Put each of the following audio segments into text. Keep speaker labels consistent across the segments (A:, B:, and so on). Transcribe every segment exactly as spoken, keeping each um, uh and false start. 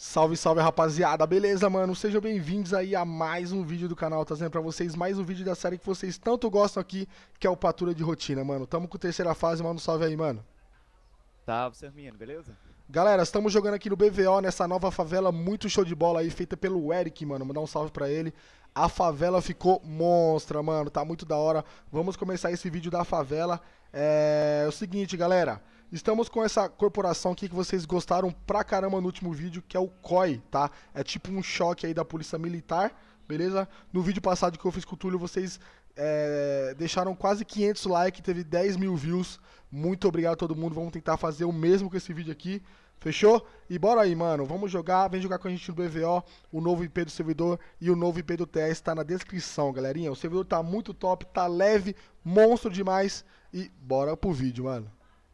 A: Salve, salve, rapaziada, beleza, mano? Sejam bem-vindos aí a mais um vídeo do canal, trazendo pra vocês mais um vídeo da série que vocês tanto gostam aqui, que é o Patrulha de Rotina, mano. Tamo com a terceira fase, mano, salve aí, mano.
B: Salve, seu menino, beleza?
A: Galera, estamos jogando aqui no B V O, nessa nova favela muito show de bola aí, feita pelo Eric, mano, mandar um salve pra ele. A favela ficou monstra, mano, tá muito da hora. Vamos começar esse vídeo da favela. É, é o seguinte, galera, estamos com essa corporação aqui que vocês gostaram pra caramba no último vídeo, que é o C O I, tá? É tipo um choque aí da polícia militar, beleza? No vídeo passado que eu fiz com o Túlio, vocês é, deixaram quase quinhentos likes, teve dez mil views. Muito obrigado a todo mundo, vamos tentar fazer o mesmo com esse vídeo aqui. Fechou? E bora aí, mano. Vamos jogar. Vem jogar com a gente no B V O. O novo I P do servidor e o novo I P do T S tá na descrição, galerinha. O servidor tá muito top, tá leve, monstro demais. E bora pro vídeo, mano.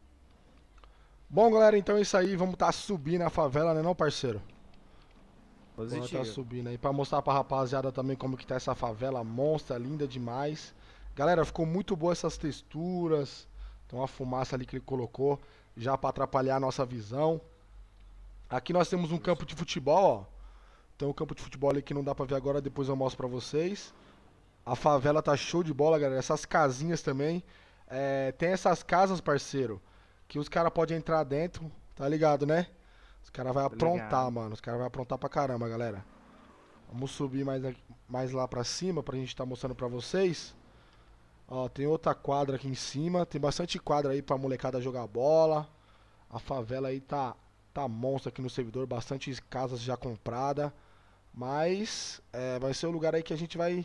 A: Bom, galera, então é isso aí. Vamos tá subindo a favela, né não, parceiro? Bora tá
B: Positivo.
A: subindo aí pra mostrar pra rapaziada também como que tá essa favela monstra, linda demais. Galera, ficou muito boa essas texturas. Tem uma fumaça ali que ele colocou já pra atrapalhar a nossa visão. Aqui nós temos um campo de futebol, ó. Tem um campo de futebol ali que não dá pra ver agora, depois eu mostro pra vocês. A favela tá show de bola, galera. Essas casinhas também. É, tem essas casas, parceiro, que os caras podem entrar dentro, tá ligado, né? Os caras vão
B: Tô
A: aprontar,
B: ligado.
A: mano. Os caras vão aprontar pra caramba, galera. Vamos subir mais, aqui- mais lá pra cima pra gente tá mostrando pra vocês. Ó, tem outra quadra aqui em cima. Tem bastante quadra aí pra molecada jogar bola. A favela aí tá, tá monstro aqui no servidor, bastante casas já compradas. Mas é, vai ser o lugar aí que a gente vai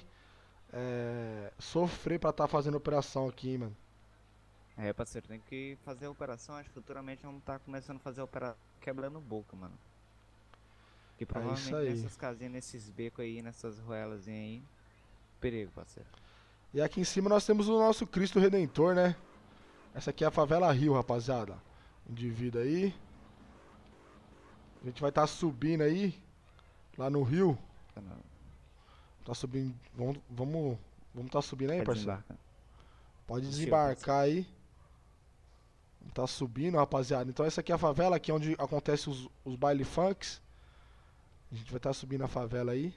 A: é, sofrer pra tá fazendo operação aqui, hein, mano.
B: É, parceiro, tem que fazer a operação. Acho que futuramente vamos estar começando a fazer a operação quebrando boca, mano. Que
A: É isso
B: provavelmente
A: aí.
B: nessas casinhas, nesses becos aí, nessas ruelas aí. Perigo, parceiro.
A: E aqui em cima nós temos o nosso Cristo Redentor, né? Essa aqui é a favela Rio, rapaziada. Indivíduo aí. A gente vai estar tá subindo aí, lá no Rio.
B: Tá não.
A: Tá subindo. Vamos, vamos, vamos tá subindo aí,
B: Vai
A: parceiro?
B: desembarcar.
A: Pode
B: Positivo, parceiro.
A: desembarcar aí. Tá subindo, rapaziada. Então essa aqui é a favela, aqui é onde acontece os, os baile funks. A gente vai estar subindo a favela aí.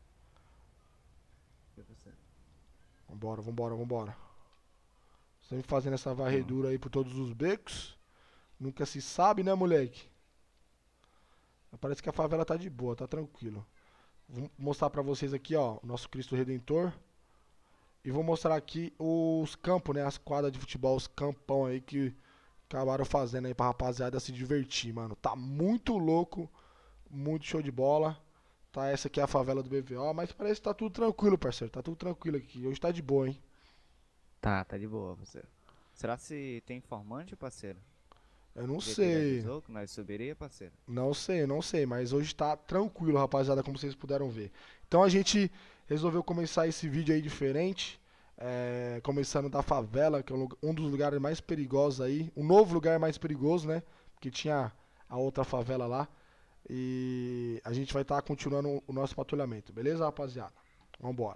B: E você?
A: Vambora, vambora, vambora. Sempre fazendo essa
B: Bom,
A: varredura aí por todos os becos. Nunca se sabe, né, moleque? Parece que a favela tá de boa, tá tranquilo. Vou mostrar pra vocês aqui, ó, o nosso Cristo Redentor. E vou mostrar aqui os campos, né, as quadras de futebol, os campão aí que acabaram fazendo aí pra rapaziada se divertir, mano. Tá muito louco, muito show de bola. Tá, essa aqui é a favela do B V O, mas parece que tá tudo tranquilo, parceiro. Tá tudo tranquilo aqui. Hoje tá de boa, hein?
B: Tá, tá de boa, parceiro. Será se tem informante, parceiro?
A: Eu não
B: O G T já
A: sei.
B: avisou que nós subiria, parceiro?
A: Não sei, não sei, mas hoje tá tranquilo, rapaziada, como vocês puderam ver. Então a gente resolveu começar esse vídeo aí diferente, é, começando da favela, que é um lu- um dos lugares mais perigosos aí, um novo lugar mais perigoso, né? Porque tinha a outra favela lá. E a gente vai estar continuando o nosso patrulhamento, beleza, rapaziada? Vambora.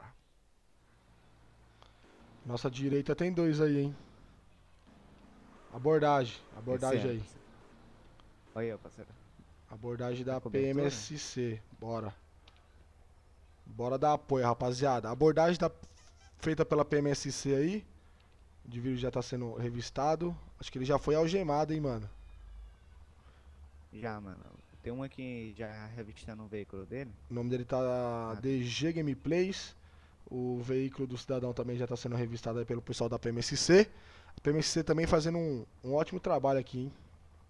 A: Nossa direita tem dois aí, hein? Abordagem, abordagem
B: Descendo,
A: aí.
B: parceiro. Olha aí, parceiro.
A: Abordagem
B: Na
A: da
B: cobertura?
A: P M S C. Bora. Bora dar apoio, rapaziada. A abordagem da, feita pela P M S C aí. O indivíduo já tá sendo revistado. Acho que ele já foi algemado, hein, mano.
B: Já, mano. Tem um aqui já revistando o veículo dele.
A: O nome dele tá
B: Ah,
A: D G Gameplays. O veículo do cidadão também já tá sendo revistado aí pelo pessoal da P M S C. A P M S C também fazendo um, um ótimo trabalho aqui, hein.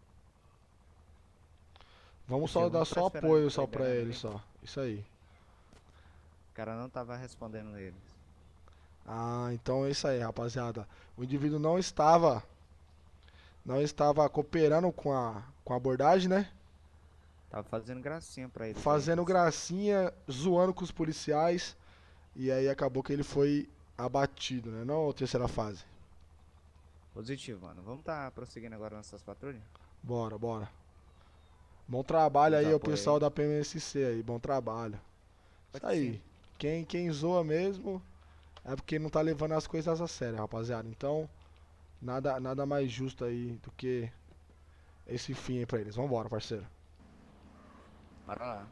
A: Vamos só
B: Parceiro,
A: dar
B: vamos ficar
A: só
B: esperando
A: apoio
B: eles
A: só pra
B: liberando
A: ele,
B: ali.
A: só. Isso aí.
B: O cara não tava respondendo eles.
A: Ah, então é isso aí, rapaziada. O indivíduo não estava não estava cooperando com a com a abordagem, né?
B: Tava fazendo gracinha pra eles aí,
A: Fazendo
B: parceiro.
A: gracinha, zoando com os policiais. E aí acabou que ele foi abatido, né? Não, terceira fase.
B: Positivo, mano. Vamos tá prosseguindo agora nossas patrulhas?
A: Bora, bora. Bom trabalho
B: Vamos
A: aí,
B: dar
A: o
B: apoio
A: pessoal
B: aí.
A: da P M S C aí. Bom trabalho. Isso
B: Pode sim.
A: aí. Quem, quem zoa mesmo é porque não tá levando as coisas a sério, rapaziada. Então, nada, nada mais justo aí do que esse fim aí pra eles. Vambora, parceiro.
B: Bora lá.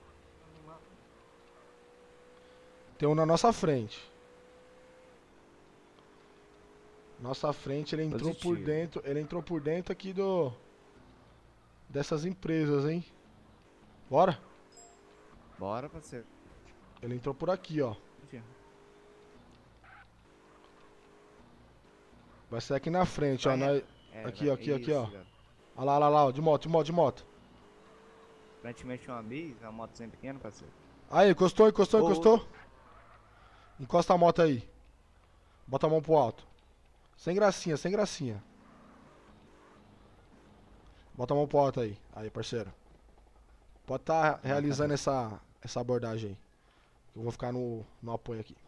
A: Tem um na nossa frente. Nossa frente, ele entrou
B: Positivo.
A: por dentro. Ele entrou por dentro aqui do... Dessas empresas, hein? Bora?
B: Bora, parceiro.
A: Ele entrou por aqui, ó. Vai ser aqui na frente, ó.
B: Vai,
A: Nós...
B: É,
A: Aqui,
B: vai-
A: ó, aqui, aqui,
B: isso,
A: ó.
B: cara.
A: Olha lá, olha lá, ó. De moto, de moto, de moto.
B: Aparentemente uma bis, uma motozinha pequena, parceiro.
A: Aí, encostou, encostou,
B: Ô,
A: encostou. Encosta a moto aí. Bota a mão pro alto. Sem gracinha, sem gracinha. Bota a mão pro alto aí. Aí, parceiro. Pode estar realizando essa, essa abordagem aí. Eu vou ficar no, no apoio aqui.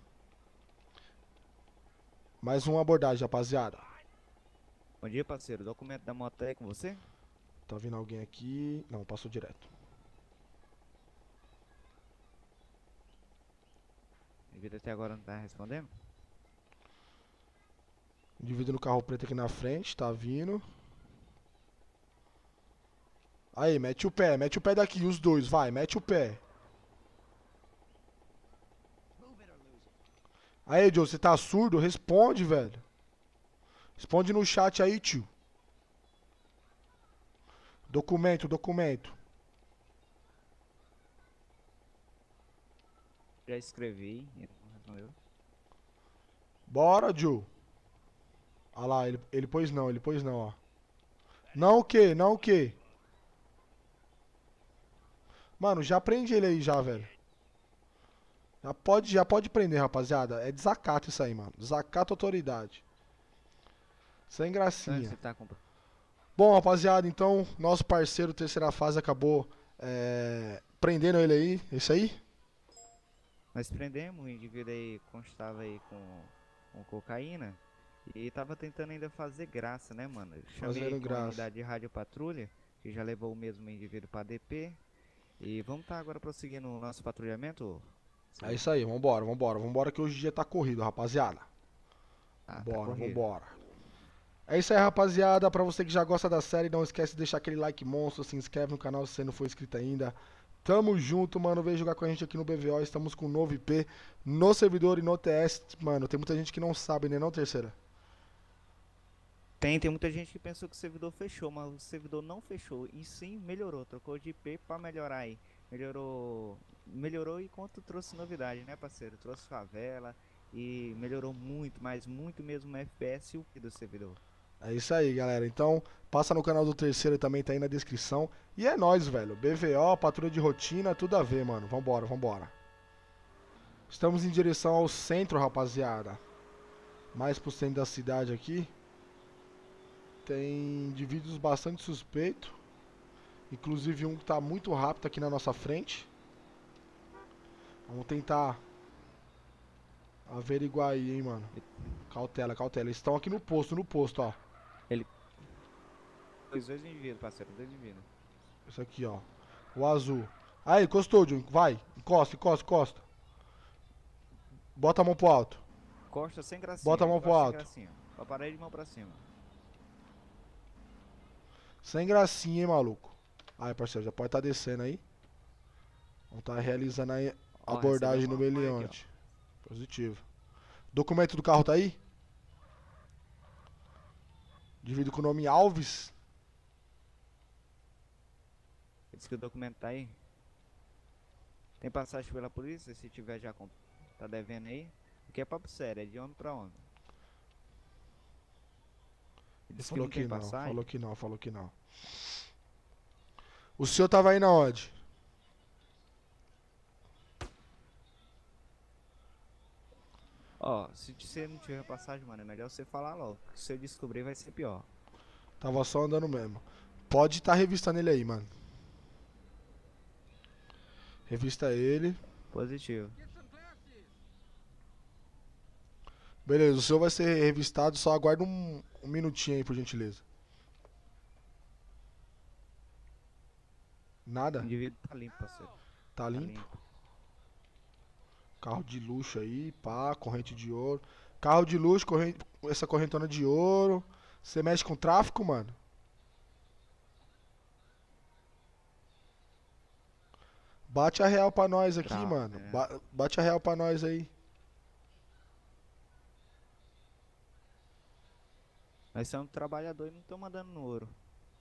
A: Mais uma abordagem, rapaziada.
B: Bom dia, parceiro. Documento da moto aí com você?
A: Tá vindo alguém aqui. Não, passou direto.
B: A vida até agora não tá respondendo?
A: Indivíduo no carro preto aqui na frente, tá vindo. Aí, mete o pé, mete o pé daqui, os dois, vai, mete o pé. Aí, Joe, você tá surdo? Responde, velho. Responde no chat aí, tio. Documento, documento.
B: Já escrevi, ele não respondeu.
A: Bora, Joe. Olha lá, ele, ele pôs não, ele pôs não, ó. Não o quê? Não o quê? Mano, já prende ele aí já, velho. Já pode, já pode prender, rapaziada. É desacato isso aí, mano. Desacato autoridade. Sem
B: Então,
A: gracinha.
B: você tá com...
A: Bom, rapaziada, então, nosso parceiro terceira fase acabou é, prendendo ele aí. Isso aí?
B: Nós prendemos, o indivíduo aí constava aí com, com cocaína e tava tentando ainda fazer graça, né, mano? Eu chamei
A: Fazendo
B: aqui
A: graça.
B: uma unidade de rádio patrulha, que já levou o mesmo indivíduo pra D P. E vamos tá agora prosseguindo o nosso patrulhamento?
A: É isso aí, vambora, vambora. Vambora que hoje o dia tá corrido, rapaziada.
B: Ah, tá
A: Bora,
B: corrido.
A: vambora. É isso aí, rapaziada. Pra você que já gosta da série, não esquece de deixar aquele like monstro, se inscreve no canal se você não for inscrito ainda. Tamo junto, mano. Vem jogar com a gente aqui no B V O. Estamos com um novo I P no servidor e no T S. Mano, tem muita gente que não sabe, né, não, terceira?
B: Tem, tem muita gente que pensou que o servidor fechou, mas o servidor não fechou. E sim, melhorou. Trocou de I P pra melhorar aí. Melhorou, melhorou enquanto trouxe novidade, né, parceiro? Trouxe favela e melhorou muito, mas muito mesmo o F P S e o P do servidor.
A: É isso aí, galera. Então, passa no canal do terceiro também, tá aí na descrição. E é nóis, velho. B V O, patrulha de rotina, tudo a ver, mano. Vambora, vambora. Estamos em direção ao centro, rapaziada. Mais pro centro da cidade aqui. Tem indivíduos bastante suspeitos. Inclusive um que tá muito rápido aqui na nossa frente. Vamos tentar averiguar aí, hein, mano. Cautela, cautela. Eles estão aqui no posto, no posto, ó.
B: Dois, dois indivíduos, parceiro, dois indivíduos.
A: Esse aqui, ó. O azul. Aí, encostou, Jun. Vai. Encosta, encosta, encosta. Bota a mão pro alto.
B: Costa sem gracinha.
A: Bota a mão pro
B: costa
A: alto.
B: Sem gracinha. Pra parede de mão pra cima.
A: Sem gracinha, hein, maluco. Aí, parceiro, já pode estar descendo aí. Vamos estar realizando aí a
B: Ó,
A: abordagem no
B: recebeu uma apoio
A: meliante. Positivo. Documento do carro tá aí? Divido com o nome Alves.
B: Diz que o documento tá aí. Tem passagem pela polícia? Se tiver já com... tá devendo aí. Porque é papo sério, é de homem pra homem. Ele disse que
A: Falou
B: não
A: que
B: tem
A: não,
B: passagem.
A: falou que não, falou que não. O senhor tava aí na onde?
B: Ó, se você não tiver passagem, mano, é melhor você falar logo. Se eu descobrir, vai ser pior.
A: Tava só andando mesmo. Pode estar revistando ele aí, mano. Revista ele.
B: Positivo.
A: Beleza, o senhor vai ser revistado, só aguarda um, um minutinho aí, por gentileza.
B: O
A: Nada?
B: indivíduo tá limpo, parceiro.
A: Tá
B: Tá
A: limpo? Carro de luxo aí, pá, corrente de ouro. Carro de luxo, corrente, essa correntona de ouro. Você mexe com tráfico, mano? Bate a real pra nós aqui,
B: Tra-
A: mano.
B: é.
A: Ba- bate a real pra nós aí.
B: Nós somos trabalhadores e não estamos mandando no ouro.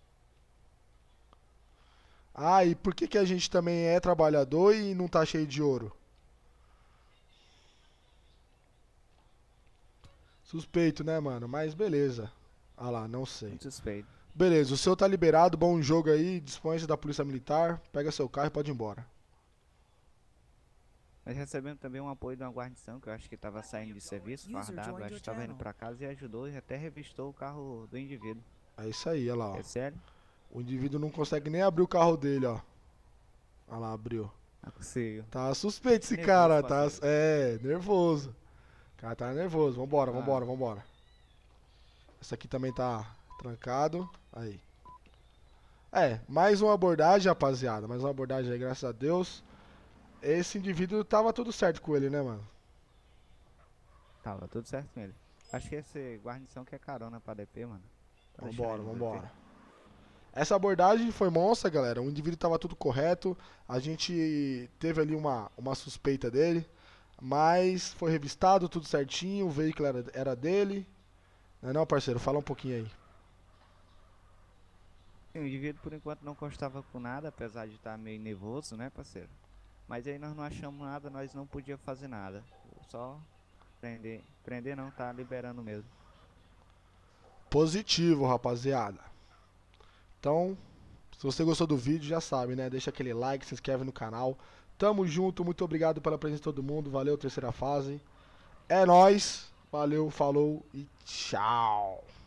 A: Ah, e por que que a gente também é trabalhador e não tá cheio de ouro? Suspeito, né, mano? Mas beleza. Ah lá, não sei.
B: Muito suspeito.
A: Beleza, o seu tá liberado, bom jogo aí, dispõe-se da Polícia Militar, pega seu carro e pode ir embora.
B: Nós recebemos também um apoio de uma guarnição que eu acho que estava saindo de serviço,
C: User
B: fardado,
C: joined
B: acho que
C: your
B: estava indo
C: channel.
B: pra casa e ajudou e até revistou o carro do indivíduo.
A: É isso aí, olha lá, ó.
B: É sério?
A: O indivíduo não consegue nem abrir o carro dele, ó. Olha lá, abriu.
B: Não consigo.
A: Tá suspeito esse
B: Nervoso,
A: cara, tá?
B: parceiro.
A: É, nervoso. O cara tá nervoso. Vambora,
B: Ah.
A: vambora, vambora. Esse aqui também tá trancado. Aí. É, mais uma abordagem, rapaziada. Mais uma abordagem aí, graças a Deus. Esse indivíduo tava tudo certo com ele, né, mano?
B: Tava tudo certo com ele. Acho que esse guarnição que é carona pra D P, mano. Tá deixando
A: Vambora,
B: ele no D P.
A: vambora. Essa abordagem foi monstra, galera. O indivíduo tava tudo correto. A gente teve ali uma, uma suspeita dele. Mas foi revistado, tudo certinho. O veículo era, era dele. Não é não, parceiro? Fala um pouquinho aí.
B: Sim, o indivíduo por enquanto não constava com nada, apesar de estar meio nervoso, né, parceiro? Mas aí nós não achamos nada, nós não podíamos fazer nada. Só prender. Prender não, tá liberando mesmo.
A: Positivo, rapaziada. Então, se você gostou do vídeo, já sabe, né? Deixa aquele like, se inscreve no canal. Tamo junto, muito obrigado pela presença de todo mundo. Valeu, terceira fase. É nóis. Valeu, falou e tchau.